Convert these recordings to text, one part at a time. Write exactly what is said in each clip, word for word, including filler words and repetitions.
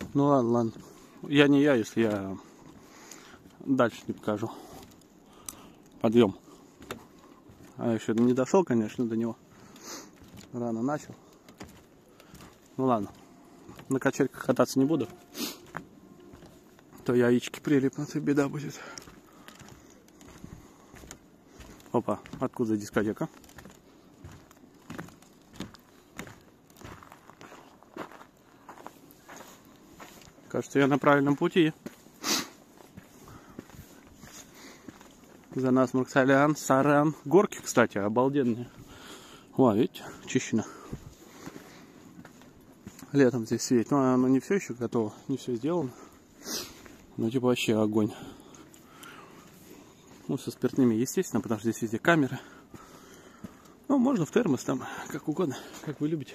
Ну ладно, ладно. Я не я, если я дальше не покажу. Подъем. А еще не дошел, конечно, до него. Рано начал. Ну ладно. На качельках кататься не буду. То яички прилипнут, и беда будет. Опа, откуда дискотека? Кажется, я на правильном пути. За нас Марксалян, Саран. Горки, кстати, обалденные. О, видите, чищено. Летом здесь светит. Но оно не все еще готово, не все сделано. Ну, типа вообще огонь. Ну, со спиртными, естественно, потому что здесь везде камеры. Ну, можно в термос там, как угодно, как вы любите.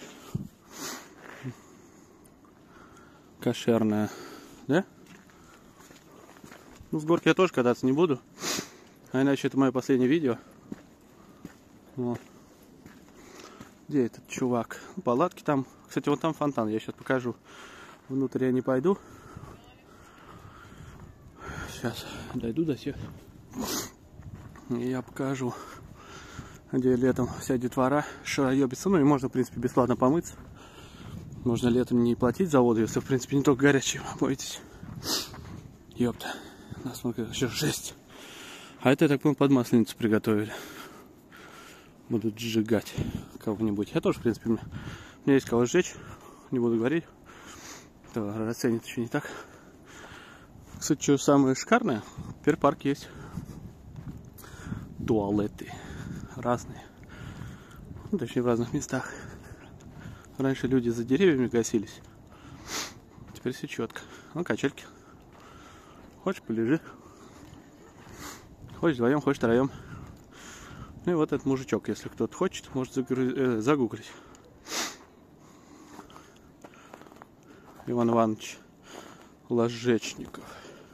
Кошерная, да? Ну, с горки я тоже кататься не буду. А иначе это мое последнее видео. Вот. Где этот чувак? Палатки там. Кстати, вот там фонтан, я сейчас покажу. Внутрь я не пойду. Сейчас дойду до всех. И я покажу, где летом вся детвора шароебится. Ну и можно, в принципе, бесплатно помыться. Можно летом не платить за воду, если, в принципе, не только горячий. Боитесь? Ёпта. Нас много еще жесть. А это, я так понял, под масленицу приготовили. Будут сжигать кого-нибудь. Я тоже, в принципе, у меня, у меня есть кого сжечь. Не буду говорить. То расценит еще не так. Кстати, что самое шикарное, теперь парк есть. Туалеты разные. Ну, точнее, в разных местах. Раньше люди за деревьями гасились. Теперь все четко. Ну, качельки. Хочешь, полежи. Хочешь вдвоем, хочешь втроем. Ну и вот этот мужичок, если кто-то хочет, может загру... загуглить. Иван Иванович Ложечников.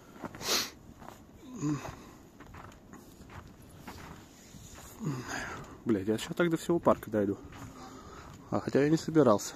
Блять, я сейчас так до всего парка дойду. А хотя я не собирался.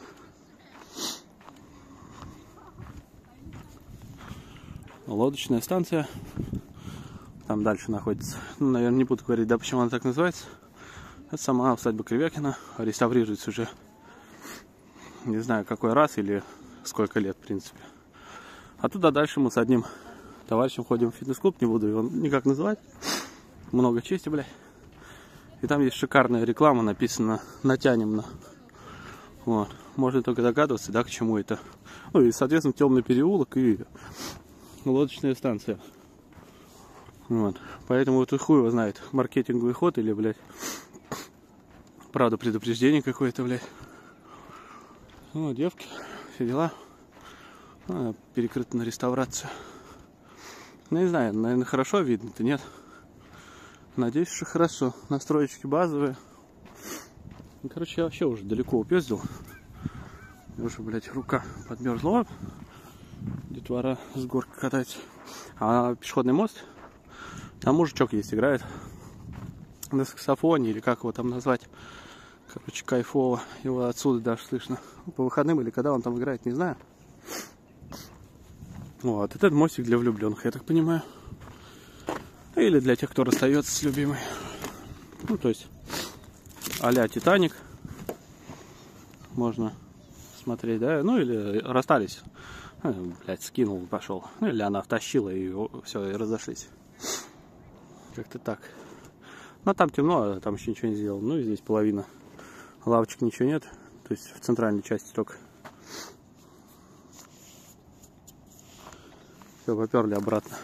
Лодочная станция. Там дальше находится. Ну, наверное, не буду говорить, да, почему она так называется. Это сама усадьба Кривякина. Реставрируется уже, не знаю, какой раз или сколько лет, в принципе. А туда дальше мы с одним товарищем ходим в фитнес-клуб. Не буду его никак называть. Много чести, блядь. И там есть шикарная реклама, написано «Натянем на». Вот. Можно только догадываться, да, к чему это. Ну и, соответственно, темный переулок и лодочная станция. Вот. Поэтому вот и хуй его знает, маркетинговый ход или, блядь, правда, предупреждение какое-то, блядь. Ну, девки, все дела. А, перекрыто на реставрацию. Ну, не знаю, наверное, хорошо видно-то, нет? Надеюсь, что хорошо. Настроечки базовые. Ну, короче, я вообще уже далеко упездил. Уже, блядь, рука подмерзла. Детвора с горки катается. А пешеходный мост, там мужичок есть, играет на саксофоне, или как его там назвать. Короче, кайфово. Его отсюда даже слышно. По выходным или когда он там играет, не знаю. Вот, этот мостик для влюбленных, я так понимаю. Или для тех, кто расстается с любимой. Ну, то есть, а-ля Титаник. Можно смотреть, да? Ну, или расстались. Ну, блядь, скинул, пошел. Ну, или она втащила, и все, и разошлись. Как-то так. Но там темно, там еще ничего не сделал. Ну, и здесь половина лавочек, ничего нет. То есть, в центральной части только. Все, поперли обратно.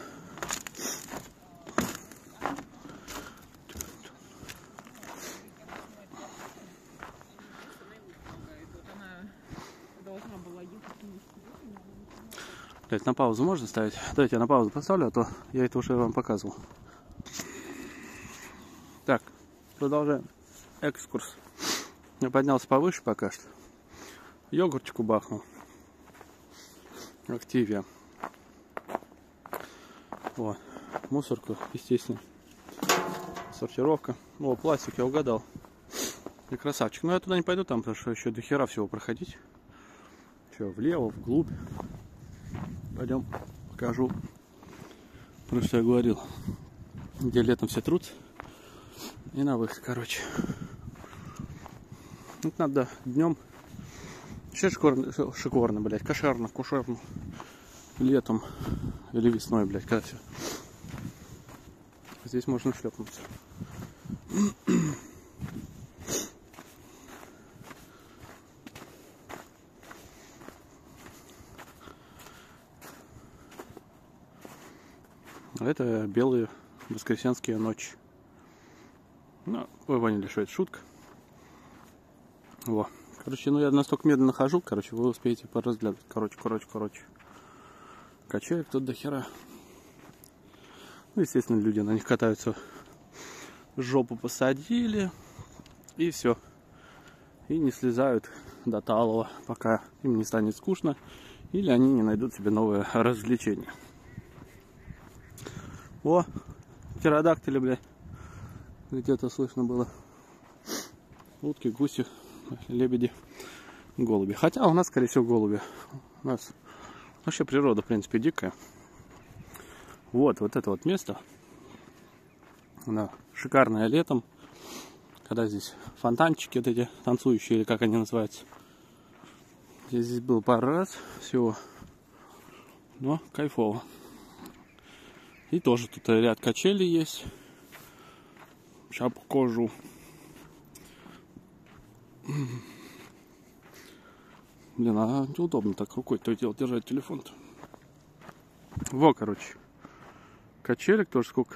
Блять, на паузу можно ставить? Давайте я на паузу поставлю, а то я это уже вам показывал. Так, продолжаем экскурс. Я поднялся повыше пока что. Йогуртику бахнул. Активия. Вот. Мусорку, естественно. Сортировка. О, пластик, я угадал. И красавчик. Но я туда не пойду, там, потому что еще до хера всего проходить. Все, влево, вглубь. Пойдем покажу, про что я говорил. Где летом все трутся. И на выход, короче. Это надо днем. Вообще шикарно, шикарно, блядь, кошерно, кушерно. Летом или весной, блядь, когда все. Здесь можно шлепнуться. Это белые воскресенские ночи. Ну, вы поняли, что это шутка. Во. Короче, ну я настолько медленно хожу, короче, вы успеете поразглядывать. Короче, короче, короче. Качелек тут до хера. Ну, естественно, люди на них катаются. Жопу посадили. И все. И не слезают до талого, пока им не станет скучно. Или они не найдут себе новое развлечение. О, птеродактили, блядь. Где-то слышно было. Утки, гуси, лебеди, голуби. Хотя у нас, скорее всего, голуби. У нас вообще природа, в принципе, дикая. Вот, вот это вот место. Оно шикарное летом. Когда здесь фонтанчики вот эти танцующие, или как они называются. Я здесь был пару раз всего. Но кайфово. И тоже тут ряд качелей есть. Сейчас покажу. Блин, а неудобно так рукой то и дело держать телефон-то. Во, короче. Качелек тоже сколько.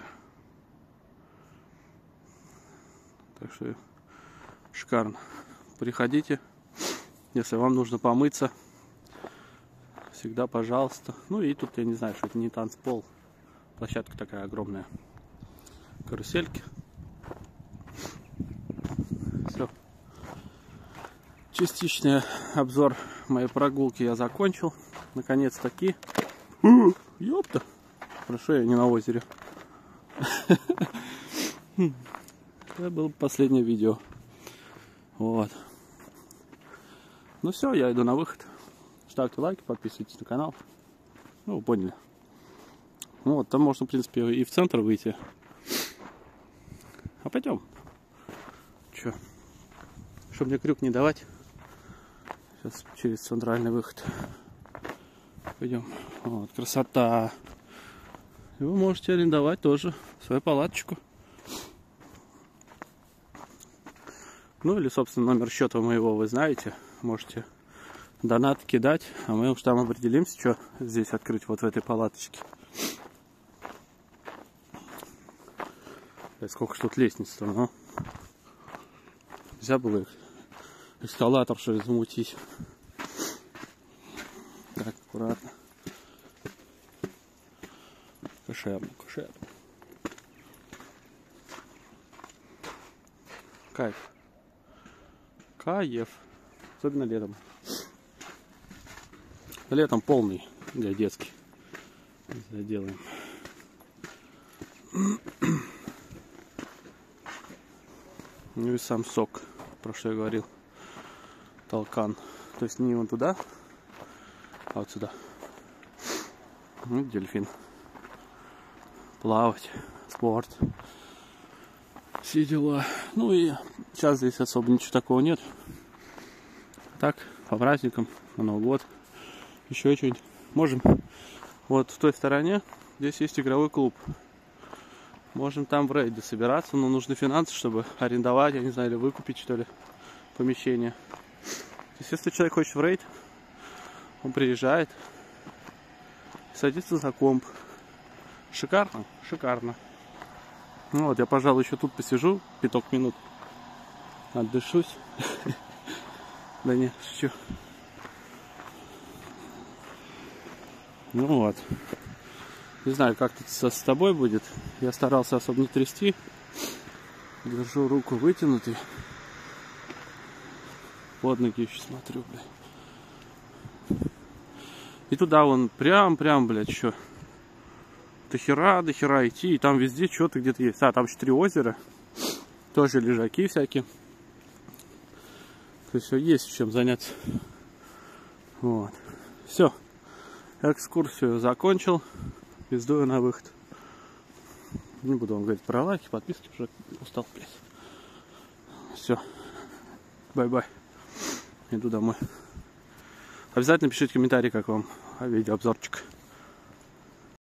Так что шикарно. Приходите, если вам нужно помыться. Всегда, пожалуйста. Ну и тут, я не знаю, что это не танцпол. Площадка такая огромная. Карусельки. Все. Частичный обзор моей прогулки я закончил. Наконец-таки. Ёпта. Хорошо, я не на озере. Это было последнее видео. Вот. Ну все, я иду на выход. Ставьте лайки, подписывайтесь на канал. Ну, вы поняли. Ну вот, там можно, в принципе, и в центр выйти. А пойдем. Че? Чтобы мне крюк не давать. Сейчас через центральный выход. Пойдем. Вот, красота. И вы можете арендовать тоже свою палаточку. Ну или, собственно, номер счета моего вы знаете. Можете донат кидать, а мы уж там определимся, что здесь открыть вот в этой палаточке. Сколько ж тут лестниц-то, ну. Нельзя было эскалатор, что ли, замутить. Так, аккуратно. Кошерно, кошерно. Кайф. Кайф. Особенно летом. Летом полный для детский. Заделаем. Ну и сам сок, про что я говорил. Толкан. То есть не вон туда, а вот сюда. Ну, дельфин. Плавать. Спорт. Все дела. Ну и сейчас здесь особо ничего такого нет. Так, по праздникам, на Новый год. Еще что-нибудь. Можем. Вот в той стороне здесь есть игровой клуб. Можем там в рейде собираться, но нужны финансы, чтобы арендовать, я не знаю, или выкупить, что ли, помещение. То есть, если человек хочет в рейд, он приезжает, садится за комп. Шикарно? Шикарно. Ну вот, я, пожалуй, еще тут посижу пяток минут. Отдышусь. Да не, шучу. Ну вот. Не знаю, как тут со, с тобой будет. Я старался особо не трясти. Держу руку вытянутой. Под ноги еще смотрю, блядь. И туда вон прям-прям, блядь, еще. До хера, до хера идти. И там везде что-то где-то есть. А, там четыре озера. Тоже лежаки всякие. То есть все есть чем заняться. Вот. Все. Экскурсию закончил. Пиздую на выход. Не буду вам говорить про лайки, подписки, уже устал, блядь. Все. Бай-бай. Иду домой. Обязательно пишите комментарии, как вам видеообзорчик.